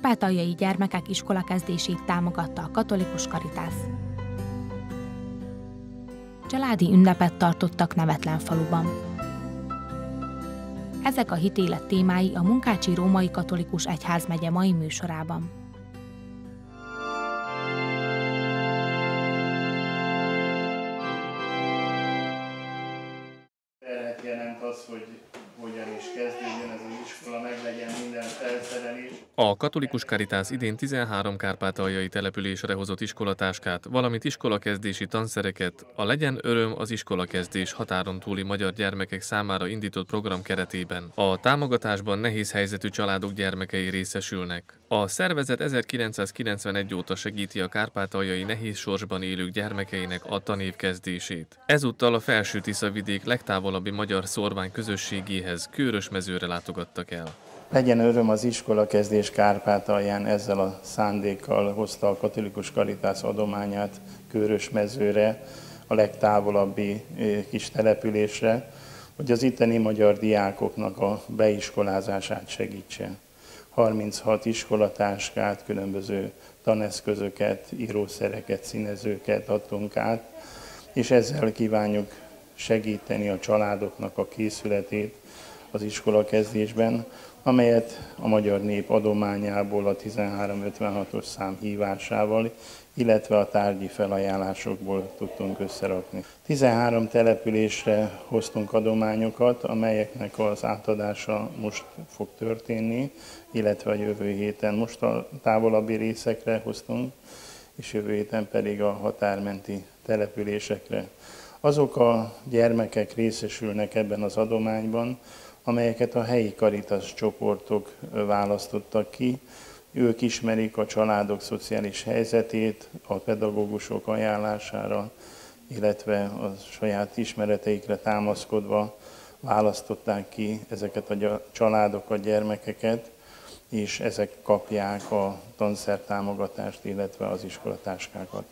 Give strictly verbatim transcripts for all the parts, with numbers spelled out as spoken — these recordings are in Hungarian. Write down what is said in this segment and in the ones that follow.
kárpátaljai gyermekek iskolakezdését támogatta a Katolikus Karitász. Családi ünnepet tartottak Nevetlenfaluban. Ezek a hitélet témái a Munkácsi Római Katolikus Egyházmegye mai műsorában. Terhet jelent az, hogy hogyan is kezdődjön ez az iskola, meg legyen minden felszerelés. A Katolikus Karitász idén tizenhárom kárpátaljai településre hozott iskolatáskát, valamint iskolakezdési tanszereket a Legyen öröm az iskolakezdés határon túli magyar gyermekek számára indított program keretében. A támogatásban nehéz helyzetű családok gyermekei részesülnek. A szervezet ezerkilencszázkilencvenegy óta segíti a kárpátaljai nehéz sorsban élők gyermekeinek a tanév kezdését. Ezúttal a Felső-Tiszavidék legtávolabbi magyar szórvány közösségéhez, Kőrösmezőre látogattak el. Legyen öröm az iskolakezdés Kárpátalján, ezzel a szándékkal hozta a Katolikus Karitász adományát Kőrösmezőre, a legtávolabbi kis településre, hogy az itteni magyar diákoknak a beiskolázását segítse. harminchat iskolatáskát, különböző taneszközöket, írószereket, színezőket adtunk át, és ezzel kívánjuk segíteni a családoknak a készületét az iskolakezdésben, amelyet a magyar nép adományából, a tizenhárom ötvenhatos szám hívásával, illetve a tárgyi felajánlásokból tudtunk összerakni. tizenhárom településre hoztunk adományokat, amelyeknek az átadása most fog történni, illetve a jövő héten most a távolabbi részekre hoztunk, és jövő héten pedig a határmenti településekre. Azok a gyermekek részesülnek ebben az adományban, amelyeket a helyi Karitász csoportok választottak ki. Ők ismerik a családok szociális helyzetét, a pedagógusok ajánlására, illetve a saját ismereteikre támaszkodva választották ki ezeket a családokat, gyermekeket, és ezek kapják a tanszertámogatást, illetve az iskolatáskákat.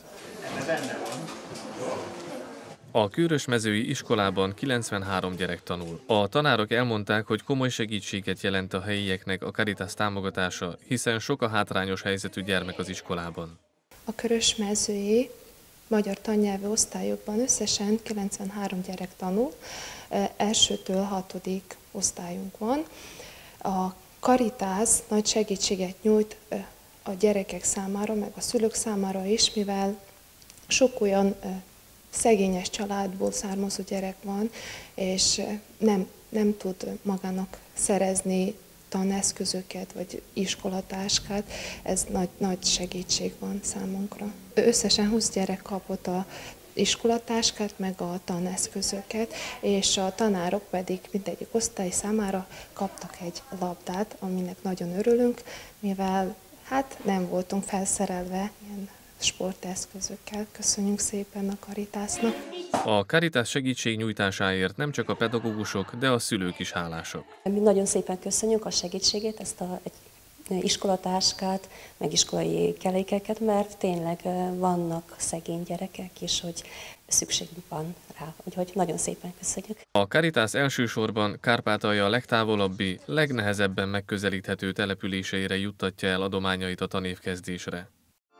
A Kőrösmezői iskolában kilencvenhárom gyerek tanul. A tanárok elmondták, hogy komoly segítséget jelent a helyieknek a Karitász támogatása, hiszen sok a hátrányos helyzetű gyermek az iskolában. A Kőrösmezői magyar tannyelvű osztályokban összesen kilencvenhárom gyerek tanul, elsőtől hatodik osztályunk van. A Karitász nagy segítséget nyújt a gyerekek számára, meg a szülők számára is, mivel sok olyan szegényes családból származó gyerek van, és nem, nem tud magának szerezni taneszközöket vagy iskolatáskát, ez nagy, nagy segítség van számunkra. Összesen húsz gyerek kapott a iskolatáskát, meg a taneszközöket, és a tanárok pedig mindegyik osztály számára kaptak egy labdát, aminek nagyon örülünk, mivel hát nem voltunk felszerelve ilyen sporteszközökkel. Köszönjük szépen a Karitásznak. A Karitász segítségnyújtásáért nem csak a pedagógusok, de a szülők is hálásak. Mi nagyon szépen köszönjük a segítségét, ezt a egy iskolatáskát, meg iskolai kelékeket, mert tényleg vannak szegény gyerekek is, hogy szükségünk van rá. Úgyhogy nagyon szépen köszönjük. A Karitász elsősorban Kárpátalja a legtávolabbi, legnehezebben megközelíthető településeire juttatja el adományait a tanévkezdésre.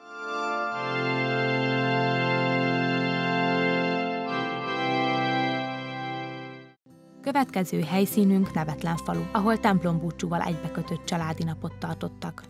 Következő helyszínünk Nevetlenfalu, ahol templombúcsúval egybekötött családi napot tartottak.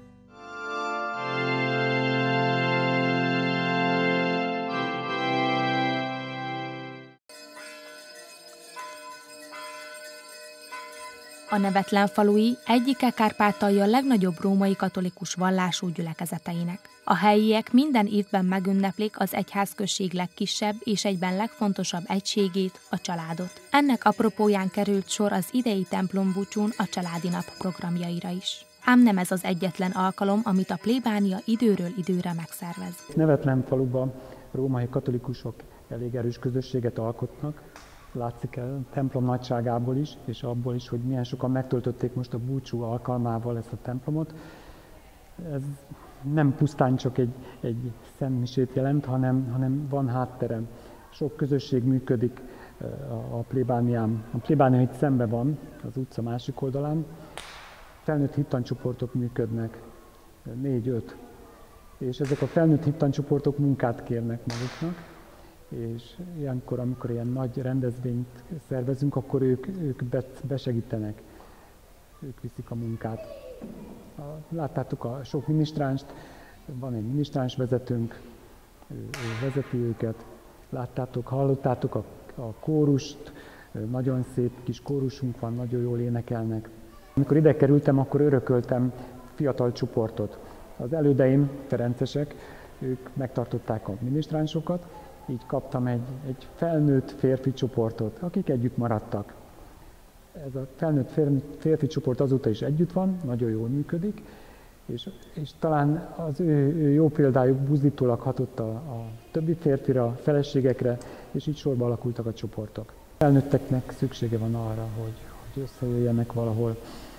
A Nevetlenfalui egyike Kárpátalja legnagyobb római katolikus vallású gyülekezeteinek. A helyiek minden évben megünneplik az egyházközség legkisebb és egyben legfontosabb egységét, a családot. Ennek apropóján került sor az idei templombúcsún a családi nap programjaira is. Ám nem ez az egyetlen alkalom, amit a plébánia időről időre megszervez. Nevetlenfaluban római katolikusok elég erős közösséget alkotnak. Látszik el a templom nagyságából is, és abból is, hogy milyen sokan megtöltötték most a búcsú alkalmával ezt a templomot. Ez nem pusztán csak egy, egy szentmisét jelent, hanem, hanem van háttere. Sok közösség működik a plébánián. A plébánia itt szembe van, az utca másik oldalán. Felnőtt hittancsoportok működnek, négy-öt. És ezek a felnőtt hittanycsoportok munkát kérnek maguknak, és ilyenkor, amikor ilyen nagy rendezvényt szervezünk, akkor ők, ők besegítenek, ők viszik a munkát. Láttátok a sok minisztránst, van egy minisztráns vezetőnk, ő, ő vezeti őket. Láttátok, hallottátok a, a kórust, nagyon szép kis kórusunk van, nagyon jól énekelnek. Amikor ide kerültem, akkor örököltem fiatal csoportot. Az elődeim, ferencesek, ők megtartották a minisztránsokat, így kaptam egy, egy felnőtt férfi csoportot, akik együtt maradtak. Ez a felnőtt férfi, férfi csoport azóta is együtt van, nagyon jól működik, és, és talán az ő, ő jó példájuk buzdítólag hatott a, a többi férfira, a feleségekre, és így sorba alakultak a csoportok. A felnőtteknek szüksége van arra, hogy, hogy összejöjjenek valahol.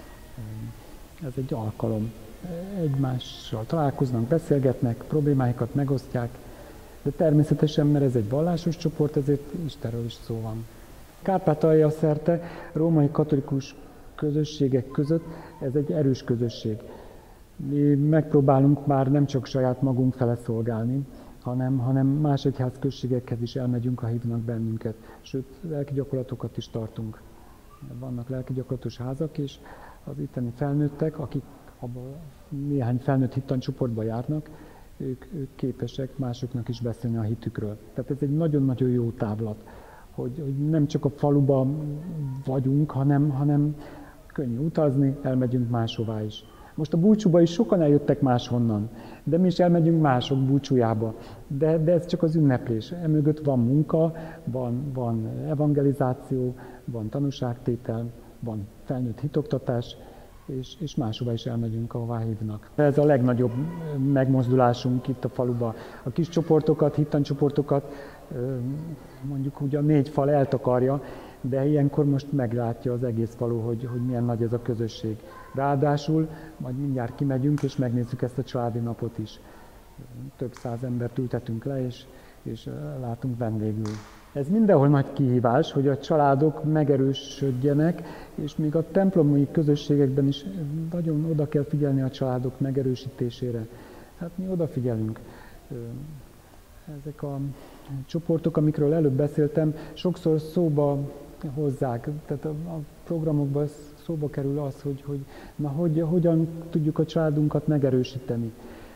Ez egy alkalom. Egymással találkoznak, beszélgetnek, problémáikat megosztják, de természetesen, mert ez egy vallásos csoport, ezért Istenről is szó van. Kárpátalja szerte római katolikus közösségek között ez egy erős közösség. Mi megpróbálunk már nem csak saját magunk fele szolgálni, hanem, hanem más egyház községekhez is elmegyünk, ha hívnak bennünket. Sőt, lelki gyakorlatokat is tartunk. Vannak lelki gyakorlatos házak, és az itteni felnőttek, akik abban néhány felnőtt hittanycsoportba járnak, ők, ők képesek másoknak is beszélni a hitükről. Tehát ez egy nagyon-nagyon jó távlat, hogy, hogy nem csak a faluban vagyunk, hanem, hanem könnyű utazni, elmegyünk máshová is. Most a búcsúba is sokan eljöttek máshonnan, de mi is elmegyünk mások búcsújába. De, de ez csak az ünneplés. Emögött van munka, van, van evangelizáció, van tanúságtétel, van felnőtt hitoktatás, és, és máshova is elmegyünk, ahová hívnak. Ez a legnagyobb megmozdulásunk itt a faluban. A kis csoportokat, hittanycsoportokat mondjuk ugye a négy fal eltakarja, de ilyenkor most meglátja az egész falu, hogy, hogy milyen nagy ez a közösség. Ráadásul majd mindjárt kimegyünk, és megnézzük ezt a családi napot is. Több száz embert ültetünk le, és, és látunk vendégül. Ez mindenhol nagy kihívás, hogy a családok megerősödjenek, és még a templomi közösségekben is nagyon oda kell figyelni a családok megerősítésére. Hát mi odafigyelünk. Ezek a csoportok, amikről előbb beszéltem, sokszor szóba hozzák. Tehát a, a programokban szóba kerül az, hogy, hogy na, hogy, hogyan tudjuk a családunkat megerősíteni.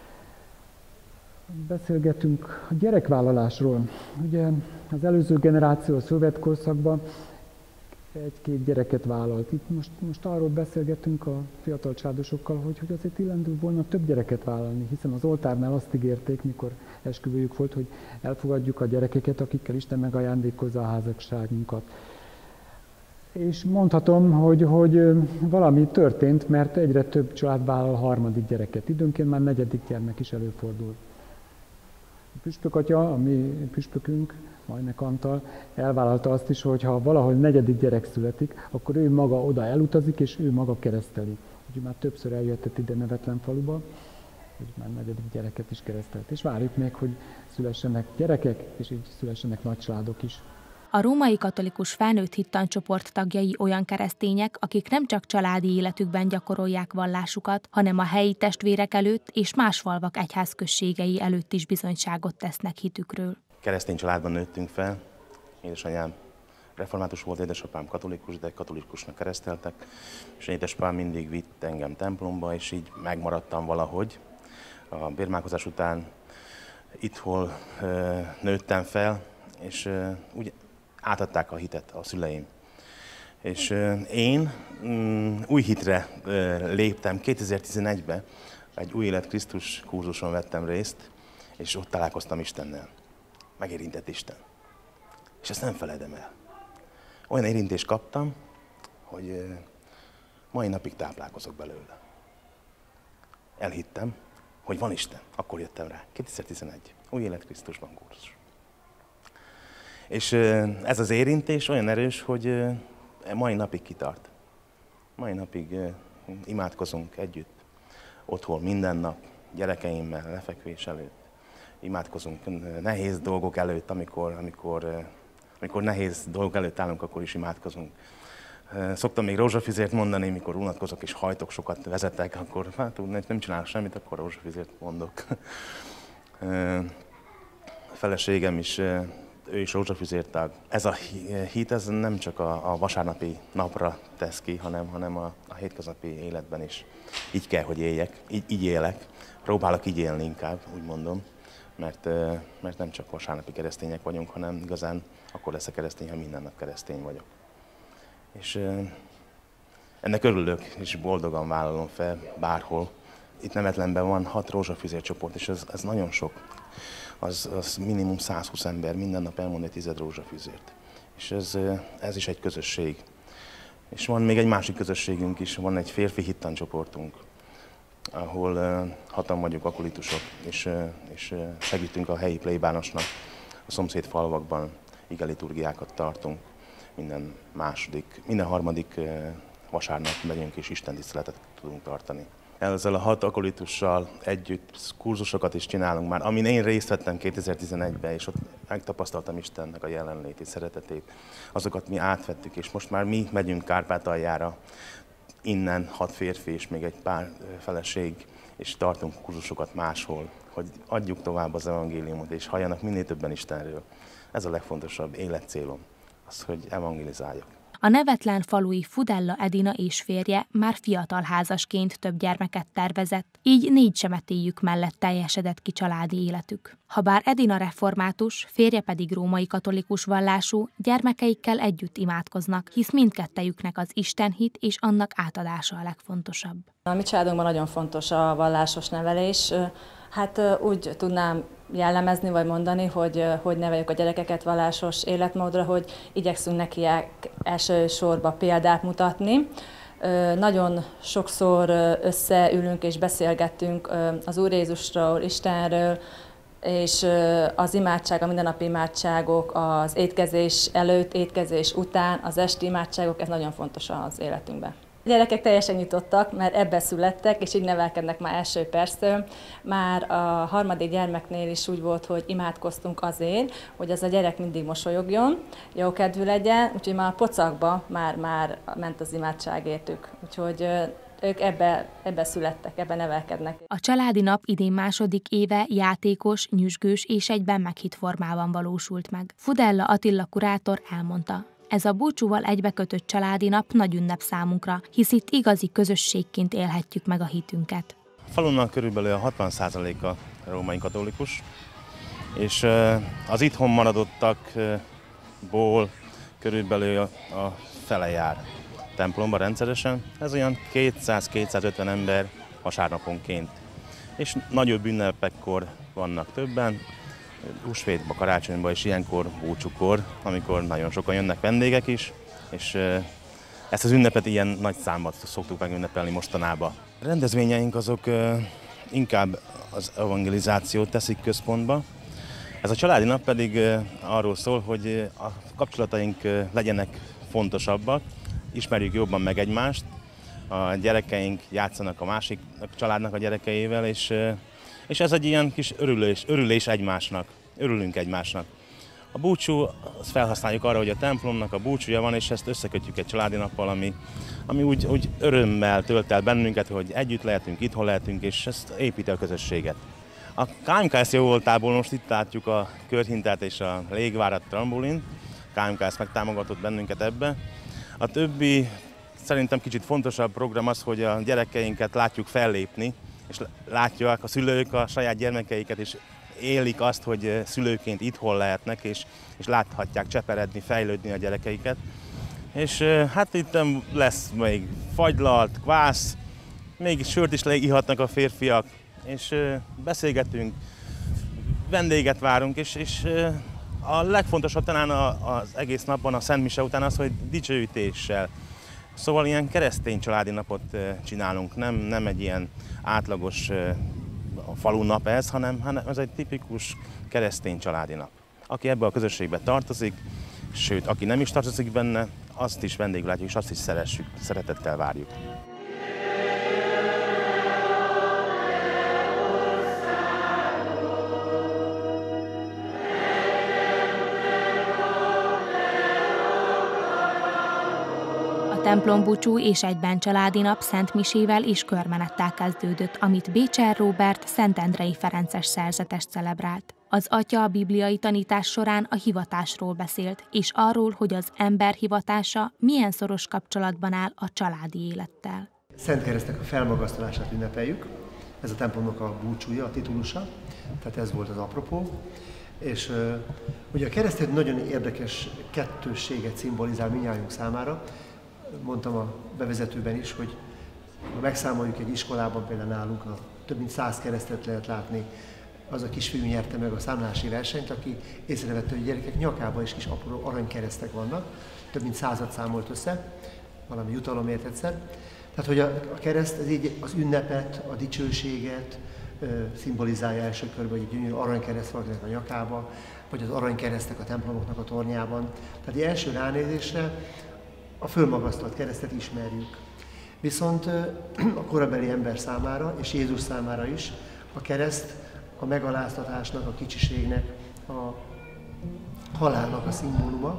Beszélgetünk a gyerekvállalásról. Ugye az előző generáció a szovjet korszakban egy-két gyereket vállalt. Itt most, most arról beszélgetünk a fiatal családosokkal, hogy, hogy azért illendő volna több gyereket vállalni, hiszen az oltárnál azt ígérték, mikor esküvőjük volt, hogy elfogadjuk a gyerekeket, akikkel Isten megajándékozza a házasságunkat. És mondhatom, hogy, hogy valami történt, mert egyre több család vállal harmadik gyereket. Időnként már negyedik gyermek is előfordul. A püspökatya, a mi püspökünk, Majnek Antal, elvállalta azt is, hogy ha valahol negyedik gyerek születik, akkor ő maga oda elutazik, és ő maga kereszteli. Úgyhogy már többször eljöttett ide Nevetlen faluba, hogy már negyedik gyereket is keresztelt. És várjuk még, hogy szülessenek gyerekek, és így szülessenek nagy családok is. A római katolikus felnőtt hittanycsoport tagjai olyan keresztények, akik nem csak családi életükben gyakorolják vallásukat, hanem a helyi testvérek előtt és más falvak egyházközségei előtt is bizonyságot tesznek hitükről. Keresztény családban nőttünk fel. Édesanyám református volt, édesapám katolikus, de katolikusnak kereszteltek, és édesapám mindig vitt engem templomba, és így megmaradtam valahogy. A bérmálkozás után itthon nőttem fel, és úgy átadták a hitet a szüleim. És én mm, új hitre léptem kétezer-tizenegyben, egy Új Élet Krisztus kurzuson vettem részt, és ott találkoztam Istennel. Megérintett Isten. És ezt nem feledem el. Olyan érintést kaptam, hogy mai napig táplálkozok belőle. Elhittem, hogy van Isten. Akkor jöttem rá. kétezer-tizenegy. Új Élet Krisztusban kurzus. És ez az érintés olyan erős, hogy mai napig kitart. Mai napig imádkozunk együtt. Otthon minden nap, gyerekeimmel, lefekvés előtt. Imádkozunk nehéz dolgok előtt, amikor, amikor, amikor nehéz dolgok előtt állunk, akkor is imádkozunk. Szoktam még rózsafüzért mondani, mikor unatkozok és hajtok sokat, vezetek, akkor hát nem csinálok semmit, akkor rózsafüzért mondok. A feleségem is, ő is rózsafüzértag. Ez a hit ez nem csak a, a vasárnapi napra tesz ki, hanem, hanem a, a hétköznapi életben is. Így kell, hogy éljek, így, így élek. Próbálok így élni inkább, úgy mondom, mert, mert nem csak vasárnapi keresztények vagyunk, hanem igazán akkor lesz a keresztény, ha minden nap keresztény vagyok. És ennek örülök, és boldogan vállalom fel bárhol. Itt Nemetlenben van hat rózsafüzércsoport, és ez, ez nagyon sok. Az, az minimum száz húsz ember minden nap elmond egy tized rózsafüzért. És ez, ez is egy közösség. És van még egy másik közösségünk is, van egy férfi hittancsoportunk, ahol uh, hatan vagyunk akolitusok, és, uh, és uh, segítünk a helyi plébánosnak. A szomszéd falvakban igeliturgiákat tartunk, minden második, minden harmadik uh, vasárnap megyünk és istentiszteletet tudunk tartani. Ezzel a hat akolitussal együtt kurzusokat is csinálunk már, amin én részt vettem kétezer-tizenegyben, és ott megtapasztaltam Istennek a jelenlétét, szeretetét. Azokat mi átvettük, és most már mi megyünk Kárpátaljára, innen hat férfi és még egy pár feleség, és tartunk kurzusokat máshol, hogy adjuk tovább az evangéliumot, és halljanak minél többen Istenről. Ez a legfontosabb életcélom, az, hogy evangelizáljak. A nevetlen falui Fudella Edina és férje már fiatal házasként több gyermeket tervezett, így négy semetélyük mellett teljesedett ki családi életük. Habár Edina református, férje pedig római katolikus vallású, gyermekeikkel együtt imádkoznak, hisz mindkettejüknek az istenhit és annak átadása a legfontosabb. A mi családunkban nagyon fontos a vallásos nevelés. Hát úgy tudnám jellemezni vagy mondani, hogy hogy neveljük a gyerekeket vallásos életmódra, hogy igyekszünk neki elsősorban példát mutatni. Nagyon sokszor összeülünk és beszélgettünk az Úr Jézusról, Istenről, és az imádság, a mindennapi imádságok, az étkezés előtt, étkezés után, az esti imádságok, ez nagyon fontos az életünkben. A gyerekek teljesen nyitottak, mert ebbe születtek, és így nevelkednek már első perctől. Már a harmadik gyermeknél is úgy volt, hogy imádkoztunk azért, hogy az a gyerek mindig mosolyogjon, jókedvű legyen, úgyhogy már a pocakba már, már ment az imádság értük. Úgyhogy ők ebbe, ebbe születtek, ebbe nevelkednek. A családi nap idén második éve játékos, nyüzsgős és egyben meghitt formában valósult meg. Fudella Attila kurátor elmondta. Ez a búcsúval egybekötött családi nap nagy ünnep számunkra, hisz itt igazi közösségként élhetjük meg a hitünket. A falunak körülbelül a hatvan százaléka római katolikus, és az itthon maradottakból körülbelül a fele jár templomba rendszeresen. Ez olyan kétszáz-kétszázötven ember vasárnaponként. És nagyobb ünnepekkor vannak többen, húsvétba, karácsonyba és ilyenkor búcsúkor, amikor nagyon sokan jönnek vendégek is, és ezt az ünnepet ilyen nagy számban szoktuk megünnepelni mostanában. A rendezvényeink azok inkább az evangelizációt teszik központba. Ez a családi nap pedig arról szól, hogy a kapcsolataink legyenek fontosabbak, ismerjük jobban meg egymást, a gyerekeink játszanak a másik családnak a gyerekeivel, és És ez egy ilyen kis örülés, örülés egymásnak, örülünk egymásnak. A búcsú, azt felhasználjuk arra, hogy a templomnak a búcsúja van, és ezt összekötjük egy családi nappal, ami, ami úgy, úgy örömmel tölt el bennünket, hogy együtt lehetünk, itthon lehetünk, és ezt építi a közösséget. A ká em ká es jó voltából most itt látjuk a körhintát és a légvárat trambulin. A ká em ká es megtámogatott bennünket ebbe. A többi, szerintem kicsit fontosabb program az, hogy a gyerekeinket látjuk fellépni, és látják a szülők a saját gyermekeiket, és élik azt, hogy szülőként itthon lehetnek, és, és láthatják cseperedni, fejlődni a gyerekeiket. És hát itt lesz még fagylalt, kvász, még sört is ihatnak a férfiak, és beszélgetünk, vendéget várunk, és, és a legfontosabb talán az egész napban, a Szent Mise után az, hogy dicsőítéssel. Szóval ilyen keresztény családi napot csinálunk, nem, nem egy ilyen átlagos falu nap ez, hanem, hanem ez egy tipikus keresztény családi nap. Aki ebbe a közösségbe tartozik, sőt, aki nem is tartozik benne, azt is vendégül látjuk, és azt is szeressük, szeretettel várjuk. A Templombúcsú és egyben családi nap szentmisével és körmenettel kezdődött, amit Bécser Róbert szentendrei ferences szerzetes celebrált. Az atya a bibliai tanítás során a hivatásról beszélt, és arról, hogy az ember hivatása milyen szoros kapcsolatban áll a családi élettel. Szent Keresztnek a felmagasztalását ünnepeljük, ez a templomnak a búcsúja, a titulusa, tehát ez volt az apropó. És uh, ugye a kereszt egy nagyon érdekes kettősséget szimbolizál mindnyájunk számára. Mondtam a bevezetőben is, hogy ha megszámoljuk egy iskolában, például nálunk a több mint száz keresztet lehet látni. Az a kisfiú nyerte meg a számlási versenyt, aki észrevette, hogy a gyerekek nyakában is kis apró aranykeresztek vannak. Több mint százat számolt össze, valami jutalomért egyszer. Tehát, hogy a, a kereszt ez így az ünnepet, a dicsőséget ö, szimbolizálja első körben, hogy egy gyönyörű aranykereszt valakinek a nyakába, vagy az aranykeresztek a templomoknak a tornyában. Tehát egy első ránézésre a fölmagasztalt keresztet ismerjük. Viszont ö, a korabeli ember számára, és Jézus számára is a kereszt a megaláztatásnak, a kicsiségnek, a halálnak a szimbóluma.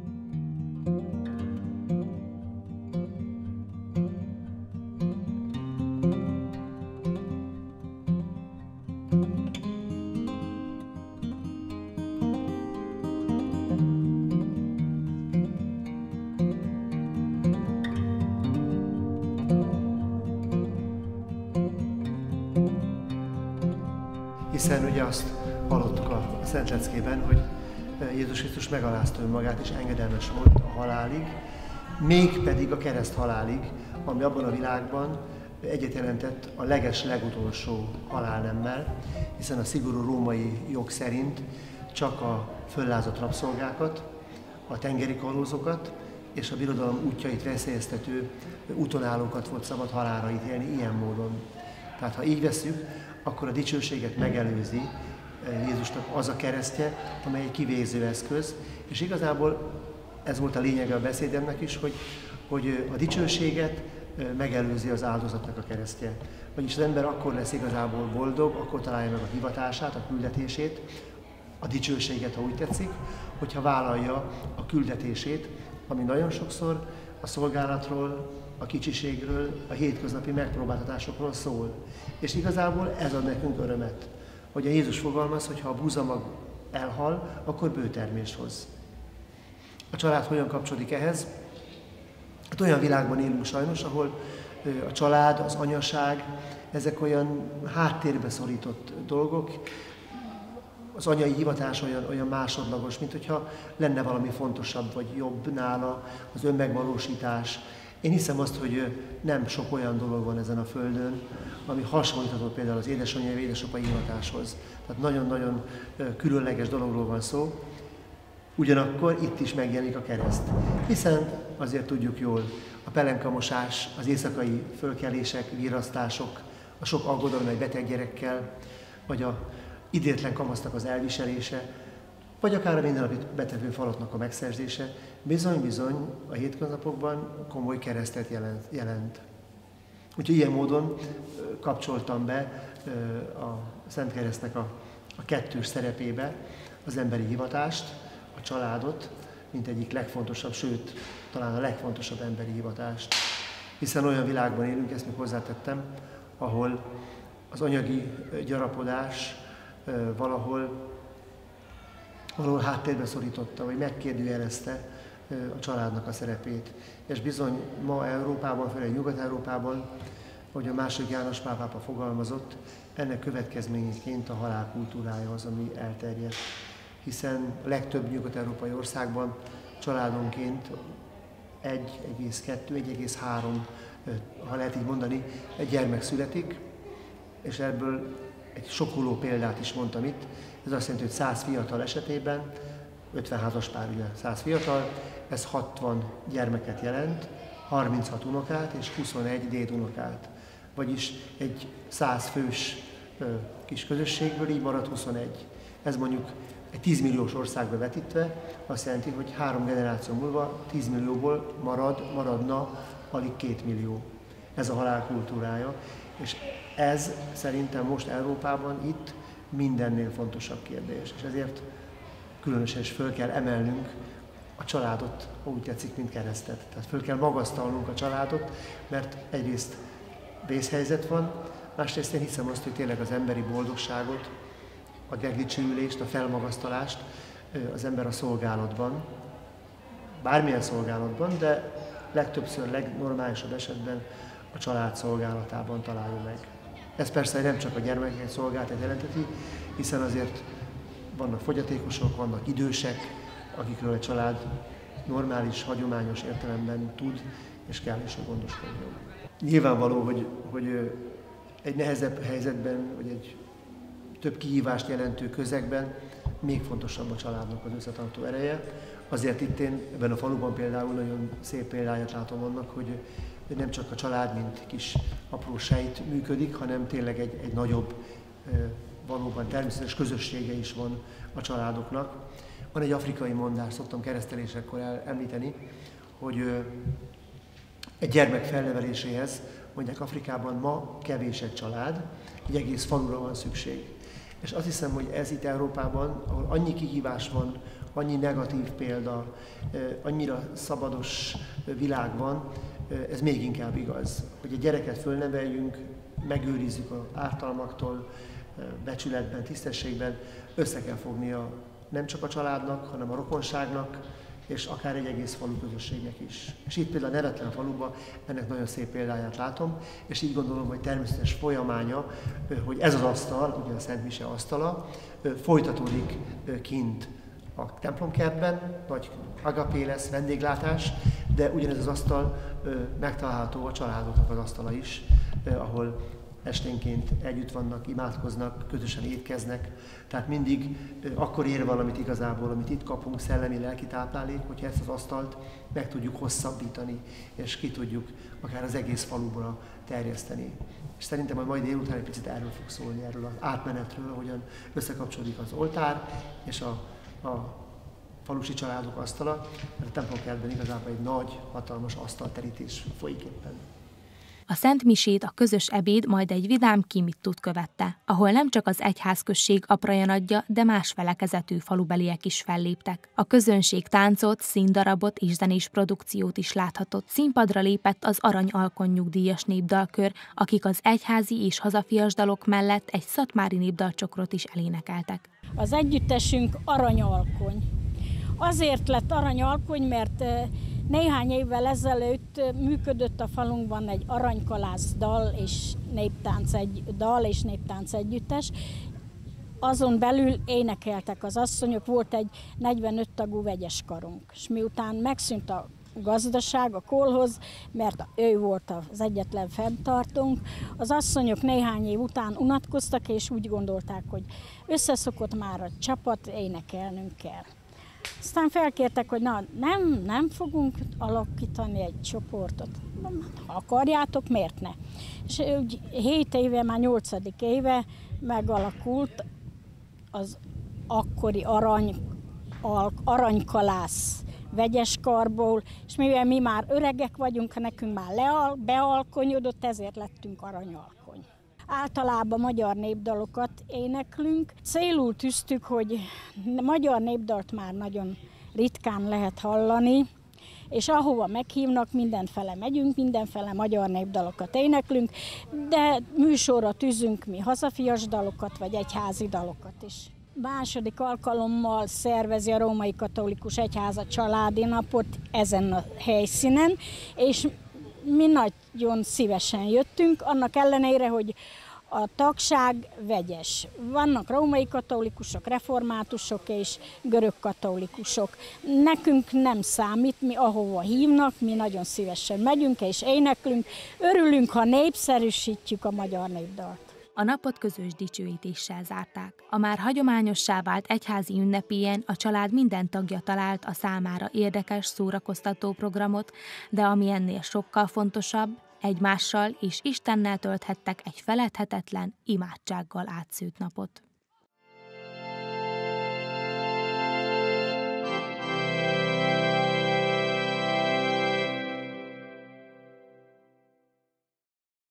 Hiszen ugye azt hallottuk a Szent Leckében, hogy Jézus Krisztus megalázta önmagát és engedelmes volt a halálig, mégpedig a kereszt halálig, ami abban a világban egyet jelentett a leges legutolsó halálnemmel, hiszen a szigorú római jog szerint csak a föllázott rabszolgákat, a tengeri kalózokat és a birodalom útjait veszélyeztető útonállókat volt szabad halálra ítélni ilyen módon. Tehát ha így vesszük, akkor a dicsőséget megelőzi Jézusnak az a keresztje, amely egy kivégző eszköz, és igazából ez volt a lényege a beszédemnek is, hogy, hogy a dicsőséget megelőzi az áldozatnak a keresztje. Vagyis az ember akkor lesz igazából boldog, akkor találja meg a hivatását, a küldetését, a dicsőséget, ha úgy tetszik, hogyha vállalja a küldetését, ami nagyon sokszor a szolgálatról, a kicsiségről, a hétköznapi megpróbáltatásokról szól. És igazából ez ad nekünk örömet, hogy a Jézus fogalmaz, hogy ha a búzamag elhal, akkor bőtermést hoz. A család hogyan kapcsolódik ehhez? Hát olyan világban élünk sajnos, ahol a család, az anyaság, ezek olyan háttérbe szorított dolgok, az anyai hivatás olyan, olyan másodlagos, mint hogyha lenne valami fontosabb vagy jobb nála, az önmegvalósítás. Én hiszem azt, hogy nem sok olyan dolog van ezen a földön, ami hasonlítható például az édesanyja vagy édesapai hivatáshoz. Tehát nagyon-nagyon különleges dologról van szó. Ugyanakkor itt is megjelenik a kereszt. Hiszen azért tudjuk jól, a pelenkamosás, az éjszakai fölkelések, virrasztások, a sok aggodalom egy beteg gyerekkel, vagy a idétlen kamasznak az elviselése, vagy akár a mindennapi betevő falotnak a megszerzése, bizony-bizony a hétköznapokban komoly keresztet jelent. jelent. Úgyhogy ilyen módon kapcsoltam be a Szent Keresztnek a, a kettős szerepébe az emberi hivatást, a családot, mint egyik legfontosabb, sőt, talán a legfontosabb emberi hivatást. Hiszen olyan világban élünk, ezt még hozzátettem, ahol az anyagi gyarapodás valahol, valahol háttérbe szorította, vagy megkérdőjelezte a családnak a szerepét. És bizony ma Európában, főleg Nyugat-Európában, ahogy a második János Pál pápa fogalmazott, ennek következményeként a halál kultúrája az, ami elterjedt. Hiszen a legtöbb nyugat-európai országban családonként egy egész kettő, egy egész három, ha lehet így mondani, egy gyermek születik, és ebből egy sokkoló példát is mondtam itt. Ez azt jelenti, hogy száz fiatal esetében, ötven házas pár, ugye száz fiatal, ez hatvan gyermeket jelent, harminchat unokát és huszonegy dédunokát. Vagyis egy száz fős ö, kis közösségből így marad huszonegy. Ez mondjuk egy tízmilliós országba vetítve azt jelenti, hogy három generáció múlva tíz millióból marad, maradna alig két millió. Ez a halál kultúrája. És ez szerintem most Európában itt mindennél fontosabb kérdés. És ezért különösen is föl kell emelnünk a családot, úgy tetszik, mint keresztet. Tehát föl kell magasztalnunk a családot, mert egyrészt vészhelyzet van, másrészt én hiszem azt, hogy tényleg az emberi boldogságot, a megdicsőülést, a felmagasztalást az ember a szolgálatban, bármilyen szolgálatban, de legtöbbször, legnormálisabb esetben a család szolgálatában találja meg. Ez persze nem csak a gyermekek szolgálatát jelenteti, hiszen azért vannak fogyatékosok, vannak idősek, akikről a család normális, hagyományos értelemben tud és kell is gondoskodjon. Nyilvánvaló, hogy, hogy egy nehezebb helyzetben, vagy egy több kihívást jelentő közegben még fontosabb a családnak az összetartó ereje. Azért itt én ebben a faluban például nagyon szép példáját látom annak, hogy nem csak a család, mint kis apró sejt működik, hanem tényleg egy, egy nagyobb, valóban természetes közössége is van a családoknak. Van egy afrikai mondás, szoktam keresztelésekkor említeni, hogy egy gyermek felneveléséhez, mondják Afrikában ma kevés egy család, egy egész falura van szükség. És azt hiszem, hogy ez itt Európában, ahol annyi kihívás van, annyi negatív példa, annyira szabados világ van, ez még inkább igaz. Hogy egy gyereket fölneveljünk, megőrizzük az ártalmaktól, becsületben, tisztességben, össze kell fognia nem csak a családnak, hanem a rokonságnak, és akár egy egész falu közösségnek is. És itt például a Nevetlen faluban ennek nagyon szép példáját látom, és így gondolom, hogy természetes folyamánya, hogy ez az asztal, ugye a Szent Mise asztala, folytatódik kint a templomkertben, nagy agapé lesz, vendéglátás, de ugyanez az asztal megtalálható a családoknak az asztala is, ahol esténként együtt vannak, imádkoznak, közösen étkeznek. Tehát mindig akkor ér valamit igazából, amit itt kapunk, szellemi, lelki táplálék, hogyha ezt az asztalt meg tudjuk hosszabbítani, és ki tudjuk akár az egész falubra terjeszteni. És szerintem a mai délután egy picit erről fog szólni, erről az átmenetről, hogyan összekapcsolódik az oltár és a, a falusi családok asztala, mert a templomkertben igazából egy nagy, hatalmas asztalterítés folyik éppen. A Szent Misét a közös ebéd majd egy vidám ki mit tud követte, ahol nem csak az egyházközség aprajanadja, de más felekezetű falubeliek is felléptek. A közönség táncot, színdarabot és zenés produkciót is láthatott. Színpadra lépett az Arany Alkony nyugdíjas népdalkör, akik az egyházi és hazafias dalok mellett egy szatmári népdalcsokrot is elénekeltek. Az együttesünk Arany Alkony. Azért lett Arany Alkony, mert néhány évvel ezelőtt működött a falunkban egy aranykalász dal és néptánc, egy dal és néptánc együttes. Azon belül énekeltek az asszonyok, volt egy negyvenöt tagú vegyes karunk. És miután megszűnt a gazdaság, a kolhoz, mert ő volt az egyetlen fenntartónk, az asszonyok néhány év után unatkoztak, és úgy gondolták, hogy összeszokott már a csapat, énekelnünk kell. Aztán felkértek, hogy na, nem, nem fogunk alakítani egy csoportot. Ha akarjátok, miért ne? És úgy hét éve, már nyolcadik éve megalakult az akkori arany, aranykalász vegyes karból, és mivel mi már öregek vagyunk, nekünk már leal, bealkonyodott, ezért lettünk aranyalkony. Általában magyar népdalokat éneklünk. Célul tűztük, hogy magyar népdalt már nagyon ritkán lehet hallani, és ahova meghívnak, mindenfele megyünk, mindenfele magyar népdalokat éneklünk, de műsorra tűzünk mi hazafias dalokat, vagy egyházi dalokat is. Második alkalommal szervezi a Római Katolikus Egyház a családi napot ezen a helyszínen, és mi nagyon szívesen jöttünk, annak ellenére, hogy a tagság vegyes. Vannak római katolikusok, reformátusok és görög katolikusok. Nekünk nem számít, mi ahova hívnak, mi nagyon szívesen megyünk és éneklünk. Örülünk, ha népszerűsítjük a magyar népdalt. A napot közös dicsőítéssel zárták. A már hagyományossá vált egyházi ünnepélyen a család minden tagja talált a számára érdekes, szórakoztató programot, de ami ennél sokkal fontosabb, egymással és Istennel tölthettek egy feledhetetlen, imádsággal átszőtt napot.